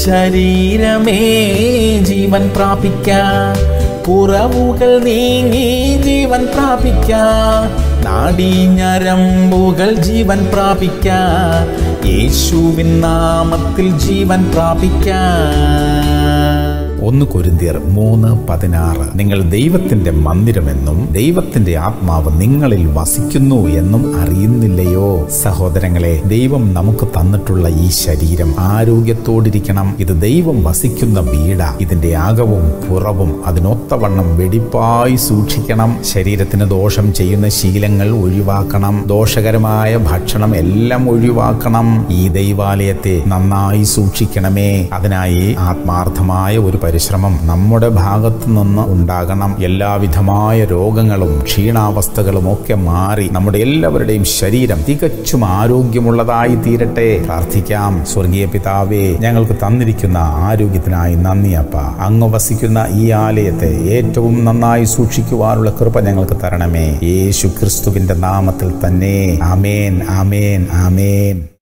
ശരീരമേ ജീവൻ പ്രാപിക്കാം, കുറവുകൾ നീങ്ങി ജീവൻ പ്രാപിക്കാം, നാഡീഞരമ്പുകൾ ജീവൻ പ്രാപിക്കാം, യേശുവിൻ നാമത്തിൽ ജീവൻ പ്രാപിക്കാം. 1 കൊരിന്ത്യർ 3:16 നിങ്ങൾ ദൈവത്തിന്റെ മന്ദിരമെന്നും ദൈവത്തിന്റെ ആത്മാവ് നിങ്ങളിൽ വസിക്കുന്നു എന്നും അറിയുന്നില്ലയോ? സഹോദരങ്ങളെ, ദൈവം നമുക്ക് തന്നിട്ടുള്ള ഈ ശരീരം ആരോഗ്യത്തോടിരിക്കണം. ഇത് ദൈവം വസിക്കുന്ന വീട. ഇതിന്റെ അകവും പുറവും അതിനൊത്തവണ്ണം വെടിപ്പായി സൂക്ഷിക്കണം. ശരീരത്തിന് ദോഷം ചെയ്യുന്ന ശീലങ്ങൾ ഒഴിവാക്കണം. ദോഷകരമായ ഭക്ഷണം എല്ലാം ഒഴിവാക്കണം. ഈ ദൈവാലയത്തെ നന്നായി സൂക്ഷിക്കണമേ. അതിനായി ആത്മാർത്ഥമായ ഒരു പരിശ്രമം നമ്മുടെ ഭാഗത്തു നിന്ന് ഉണ്ടാകണം. എല്ലാവിധമായ രോഗങ്ങളും ക്ഷീണാവസ്ഥകളും ഒക്കെ മാറി നമ്മുടെ എല്ലാവരുടെയും ശരീരം തികച്ചും ആരോഗ്യമുള്ളതായി തീരട്ടെ. പ്രാർത്ഥിക്കാം. സ്വർഗീയ പിതാവേ, ഞങ്ങൾക്ക് തന്നിരിക്കുന്ന ആരോഗ്യത്തിനായി നന്ദി അപ്പ. അങ്ങ് വസിക്കുന്ന ഈ ആലയത്തെ ഏറ്റവും നന്നായി സൂക്ഷിക്കുവാനുള്ള കൃപ ഞങ്ങൾക്ക് തരണമേ. യേശു ക്രിസ്തുവിന്റെ നാമത്തിൽ തന്നെ. ആമേൻ, ആമേൻ, ആമേൻ.